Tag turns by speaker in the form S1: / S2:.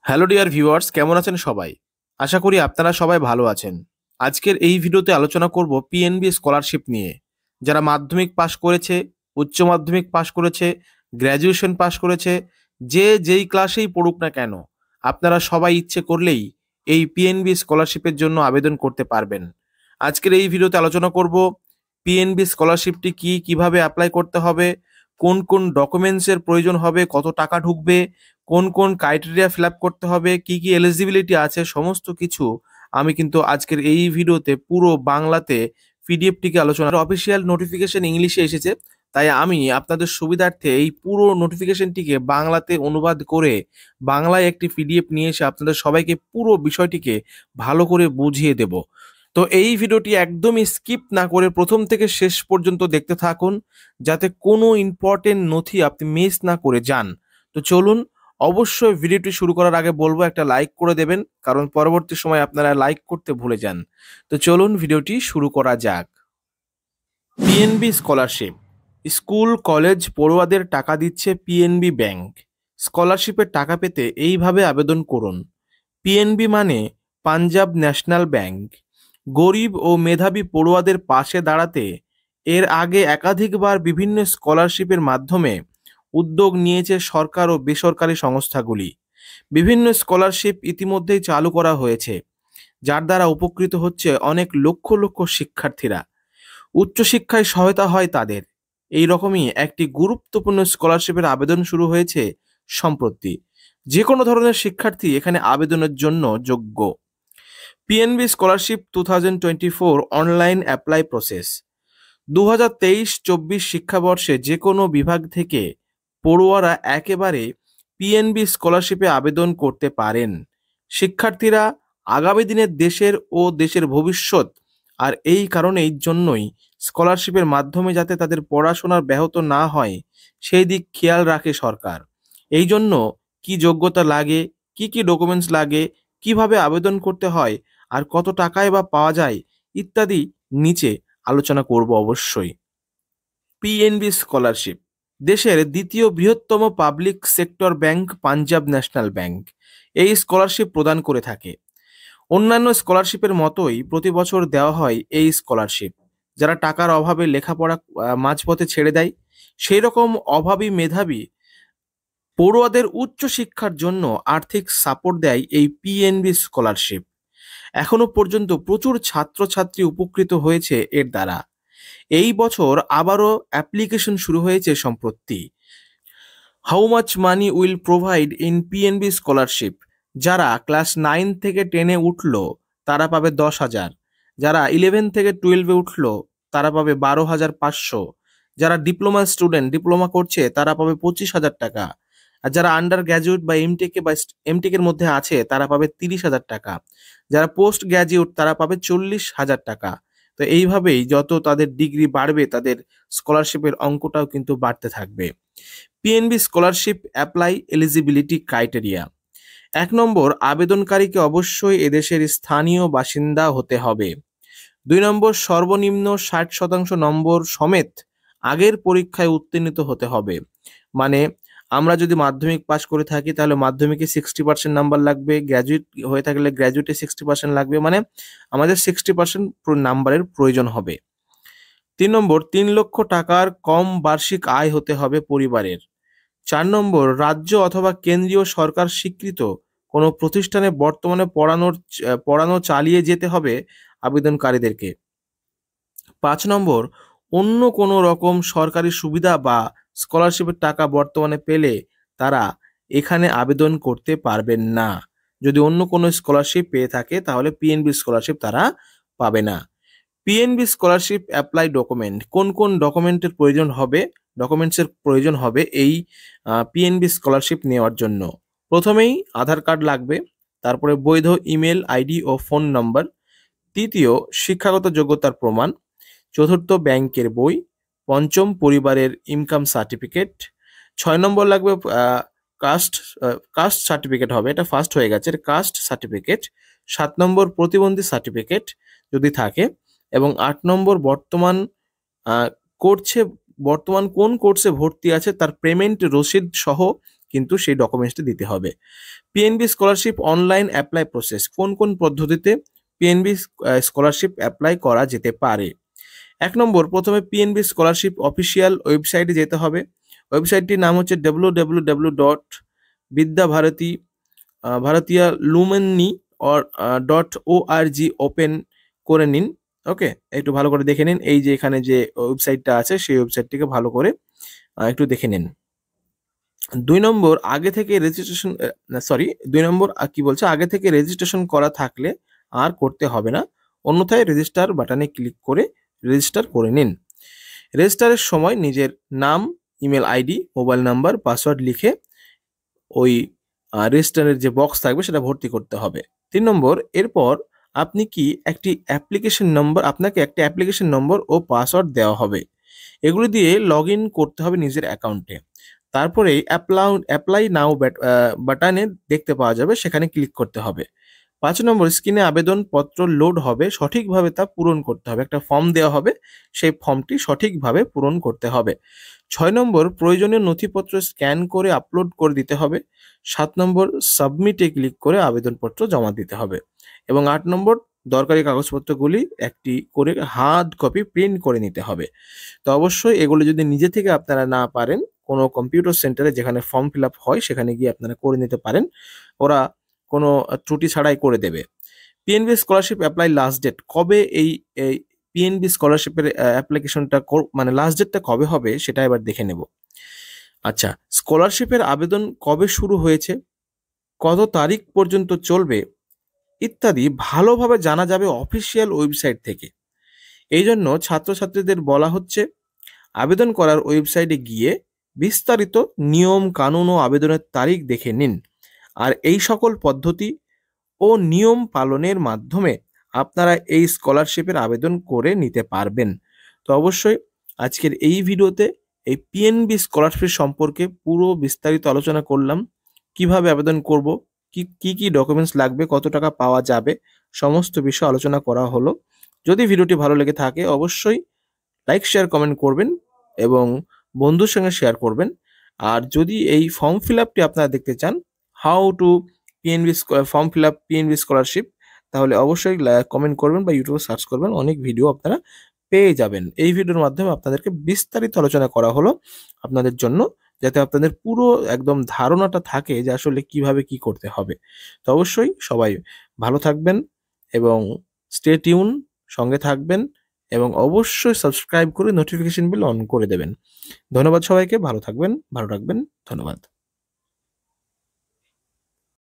S1: Hello dear viewers, কেমন আছেন সবাই? আশা করি আপনারা সবাই ভালো আছেন। আজকের এই ভিডিওতে আলোচনা করব পিএনবি স্কলারশিপ নিয়ে। যারা মাধ্যমিক পাশ করেছে, উচ্চ মাধ্যমিক পাশ করেছে, গ্র্যাজুয়েশন পাশ করেছে, যে যেই ক্লাসেই পড়ুক না কেন, আপনারা সবাই ইচ্ছে করলেই এই পিএনবি স্কলারশিপের জন্য আবেদন করতে পারবেন। আজকের এই ভিডিওতে আলোচনা করব পিএনবি স্কলারশিপটি কি, কিভাবে অ্যাপ্লাই করতে হবে, কোন কোন ডকুমেন্টসের প্রয়োজন হবে, কত টাকা ঢুকবে, কোন কোন ক্রাইটেরিয়া ফিল আপ করতে হবে, কি কি এলিজিবিলিটি আছে, সমস্ত কিছু আমি কিন্তু আজকের এই ভিডিওতে পুরো বাংলাতে পিডিএফটিকে আলোচনা। অফিসিয়াল নোটিফিকেশন ইংলিশে এসেছে, তাই আমি আপনাদের সুবিধার্থে এই পুরো নোটিফিকেশনটিকে বাংলাতে অনুবাদ করে বাংলায় একটি পিডিএফ নিয়ে এসে আপনাদের সবাইকে পুরো বিষয়টিকে ভালো করে বুঝিয়ে দেব। তো এই ভিডিওটি একদমই স্কিপ না করে প্রথম থেকে শেষ পর্যন্ত দেখতে থাকুন, যাতে কোনো ইম্পর্টেন্ট নথি আপনি মিস না করে যান। তো চলুন, অবশ্যই ভিডিওটি শুরু করার আগে বলবো একটা লাইক করে দেবেন, কারণ পরবর্তী সময় আপনারা লাইক করতে ভুলে যান। তো চলুন ভিডিওটি শুরু করা যাক। PNB scholarship. স্কুল কলেজ পড়ুয়াদের টাকা দিচ্ছে পিএনবি ব্যাংক। স্কলারশিপের টাকা পেতে এইভাবে আবেদন করুন। পিএনবি মানে পাঞ্জাব ন্যাশনাল ব্যাংক। গরিব ও মেধাবী পড়ুয়াদের পাশে দাঁড়াতে এর আগে একাধিকবার বিভিন্ন স্কলারশিপের মাধ্যমে উদ্যোগ নিয়েছে সরকার ও বেসরকারি সংস্থাগুলি। বিভিন্ন স্কলারশিপ ইতিমধ্যেই চালু করা হয়েছে, যার দ্বারা উপকৃত হচ্ছে অনেক লক্ষ লক্ষ শিক্ষার্থীরা। উচ্চশিক্ষায় সহায়তা হয় তাদের। এই রকমই একটি গুরুত্বপূর্ণ স্কলারশিপের আবেদন শুরু হয়েছে সম্প্রতি। যে কোনো ধরনের শিক্ষার্থী এখানে আবেদনের জন্য যোগ্য। PNB scholarship 2024 online apply process. 2023-24 শিক্ষাবর্ষে যে কোনো বিভাগ থেকে পড়ুয়ারা একেবারে পিএনবি স্কলারশিপে আবেদন করতে পারেন। শিক্ষার্থীরা আগামী দিনের দেশের ও দেশের ভবিষ্যৎ, আর এই কারণেই জন্যই স্কলারশিপের মাধ্যমে যাতে তাদের পড়াশোনার ব্যাহত না হয় সেই দিক খেয়াল রাখে সরকার। এই জন্য কি যোগ্যতা লাগে, কি কি ডকুমেন্টস লাগে, কিভাবে আবেদন করতে হয়, আর কত টাকায় বা পাওয়া যায় ইত্যাদি নিচে আলোচনা করব অবশ্যই। পিএনবি স্কলারশিপ দেশের দ্বিতীয় বৃহত্তম public sector bank Punjab National Bank এই স্কলারশিপ প্রদান করে থাকে। অন্যান্য স্কলারশিপের মতোই প্রতি বছর দেওয়া হয় এই স্কলারশিপ। যারা টাকার অভাবে লেখাপড়া মাঝপথে ছেড়ে দেয়, সেই রকম অভাবী মেধাবী পড়ুয়াদের উচ্চ শিক্ষার জন্য আর্থিক সাপোর্ট দেয় এই পিএনবি স্কলারশিপ। এখনো পর্যন্ত প্রচুর ছাত্রছাত্রী উপকৃত হয়েছে এর দ্বারা। এই বছর আবারও অ্যাপ্লিকেশন শুরু হয়েছে সম্প্রতি। How much money will provide in PNB scholarship. যারা ক্লাস 9 থেকে 10-এ উঠলো তারা পাবে 10,000। যারা 11 থেকে 12-এ উঠলো তারা পাবে 12,500। যারা ডিপ্লোমা স্টুডেন্ট, ডিপ্লোমা করছে, তারা পাবে 25,000 টাকা। আর যারা আন্ডার গ্র্যাজুয়েট বা এমটেকে বা এমটেকের মধ্যে আছে তারা পাবে 30,000 টাকা। যারা পোস্ট গ্র্যাজুয়েট তারা পাবে 40,000 টাকা। তো এইভাবেই যত তাদের ডিগ্রি বাড়বে তাদের স্কলারশিপের অঙ্কটাও কিন্তু বাড়তে থাকবে। PNB scholarship apply eligibility criteria. 1 নম্বর, আবেদনকারীকে অবশ্যই এদেশের স্থানীয় বাসিন্দা হতে হবে। 2 নম্বর, সর্বনিম্ন 60% নম্বর সমেত আগের পরীক্ষায় উত্তীর্ণ হতে হবে। মানে আমরা যদি মাধ্যমিক পাশ করে থাকি তাহলে মাধ্যমিকে 60% নাম্বার লাগবে, গ্র্যাজুয়েট হয়ে থাকলে গ্র্যাজুয়েটে 60% লাগবে, মানে আমাদের 60% নাম্বারের প্রয়োজন হবে। 3 নম্বর, 3 লক্ষ টাকার কম বার্ষিক আয় হতে হবে পরিবারের। 4 নম্বর, রাজ্য অথবা কেন্দ্রীয় সরকার স্বীকৃত কোনো প্রতিষ্ঠানে বর্তমানে পড়ানো চালিয়ে যেতে হবে আবেদনকারীদেরকে। 5 নম্বর, অন্য কোনো রকম সরকারি সুবিধা বা স্কলারশিপের টাকা বর্তমানে পেলে তারা এখানে আবেদন করতে পারবেন না। যদি অন্য কোনো স্কলারশিপ পেয়ে থাকে তাহলে পিএনবি স্কলারশিপ তারা পাবে না। PNB scholarship apply document. কোন কোন ডকুমেন্টের প্রয়োজন হবে, ডকুমেন্টসের প্রয়োজন হবে এই পিএনবি স্কলারশিপ নেওয়ার জন্য? প্রথমেই আধার কার্ড লাগবে, তারপরে বৈধ ইমেল আইডি ও ফোন নম্বর। তৃতীয়, শিক্ষাগত যোগ্যতার প্রমাণ। চতুর্থ, ব্যাংকের বই। পঞ্চম, পরিবারের ইনকাম সার্টিফিকেট। 6 নম্বর লাগবে কাস্ট কাস্ট সার্টিফিকেট হবে, এটা ফার্স্ট হয়ে গেছে, কাস্ট সার্টিফিকেট। 7 নম্বর, প্রতিবন্ধী সার্টিফিকেট যদি থাকে। এবং 8 নম্বর, আহ, বর্তমান কোন কোর্সে ভর্তি আছে তার পেমেন্ট রসিদ সহ কিন্তু সেই ডকুমেন্টসটি দিতে হবে। PNB scholarship online apply process, কোন কোন পদ্ধতিতে পিএনবি স্কলারশিপ অ্যাপ্লাই করা যেতে পারে। 1 নম্বর, প্রথমে পিএনবি স্কলারশিপ অফিসিয়াল ওয়েবসাইটে যেতে হবে। ওয়েবসাইটটির নাম হচ্ছে www.বিদ্যাভারতী ভারতীয় লুমেনি .org, ওপেন করে নিন। ওকে, একটু ভালো করে দেখে নিন। এই যে এখানে যে ওয়েবসাইটটা আছে সেই ওয়েবসাইটটিকে ভালো করে একটু দেখে নিন। 2 নম্বর, আগে থেকে রেজিস্ট্রেশন কি বলছে, আগে থেকে রেজিস্ট্রেশন করা থাকলে আর করতে হবে না, অন্যথায় রেজিস্টার বাটনে ক্লিক করে রেজিস্টার করে নিন। রেজিস্টারের সময় নিজের নাম, email ID, mobile number, password লিখে ওই রেজিস্টারের যে বক্স থাকবে সেটা ভর্তি করতে হবে। 3 নম্বর, এরপর আপনাকে একটি অ্যাপ্লিকেশন নম্বর ও পাসওয়ার্ড দেওয়া হবে। এগুলো দিয়ে লগ ইন করতে হবে নিজের অ্যাকাউন্টে। তারপরে অ্যাপ্লাই নাও বাটনে দেখতে পাওয়া যাবে, সেখানে ক্লিক করতে হবে। 5 নম্বর, স্ক্রিনে আবেদনপত্র লোড হবে, সঠিকভাবে তা পূরণ করতে হবে। একটা ফর্ম দেওয়া হবে, সেই ফর্মটি সঠিকভাবে পূরণ করতে হবে। 6 নম্বর, প্রয়োজনীয় নথিপত্র স্ক্যান করে আপলোড করে দিতে হবে। 7 নম্বর, সাবমিটে ক্লিক করে আবেদনপত্র জমা দিতে হবে। এবং 8 নম্বর, দরকারি কাগজপত্রগুলি একটি করে হার্ড কপি প্রিন্ট করে নিতে হবে। তো অবশ্যই এগুলো যদি নিজে থেকে আপনারা না পারেন, কোনো কম্পিউটার সেন্টারে যেখানে ফর্ম ফিল আপ হয় সেখানে গিয়ে আপনারা করে নিতে পারেন, ওরা কোনো ত্রুটি ছাড়াই করে দেবে। PNB scholarship apply last date কবে, এই পিএনবি স্কলারশিপের অ্যাপ্লিকেশনটা মানে লাস্ট ডেটটা কবে হবে সেটা এবার দেখে নেব। আচ্ছা, স্কলারশিপের আবেদন কবে শুরু হয়েছে, কত তারিখ পর্যন্ত চলবে ইত্যাদি ভালোভাবে জানা যাবে অফিসিয়াল ওয়েবসাইট থেকে। এই জন্য ছাত্রছাত্রীদের বলা হচ্ছে আবেদন করার ওয়েবসাইটে গিয়ে বিস্তারিত নিয়ম কানুন ও আবেদনের তারিখ দেখে নিন। আর এই সকল পদ্ধতি ও নিয়ম পালনের মাধ্যমে আপনারা এই স্কলারশিপের আবেদন করে নিতে পারবেন। তো অবশ্যই আজকের এই ভিডিওতে এই পিএনবি স্কলারশিপ সম্পর্কে পুরো বিস্তারিত আলোচনা করলাম। কিভাবে আবেদন করব, কি ডকুমেন্টস লাগবে, কত টাকা পাওয়া যাবে, সমস্ত বিষয় আলোচনা করা হলো। যদি ভিডিওটি ভালো লেগে থাকে অবশ্যই লাইক, শেয়ার, কমেন্ট করবেন এবং বন্ধুর সঙ্গে শেয়ার করবেন। আর যদি এই ফর্ম ফিল আপটি আপনারা দেখতে চান, how to form fill up PNB scholarship, তাহলে অবশ্যই কমেন্ট করবেন বা ইউটিউবে সার্চ করবেন, অনেক ভিডিও আপনারা পেয়ে যাবেন। এই ভিডিওর মাধ্যমে আপনাদেরকে বিস্তারিত আলোচনা করা হলো আপনাদের জন্য, যাতে আপনাদের পুরো একদম ধারণাটা থাকে যে আসলে কিভাবে কি করতে হবে। তো অবশ্যই সবাই ভালো থাকবেন এবং স্টে টিউন, সঙ্গে থাকবেন এবং অবশ্যই সাবস্ক্রাইব করে নোটিফিকেশন বেল অন করে দেবেন। ধন্যবাদ সবাইকে, ভালো থাকবেন, ভালো রাখবেন, ধন্যবাদ।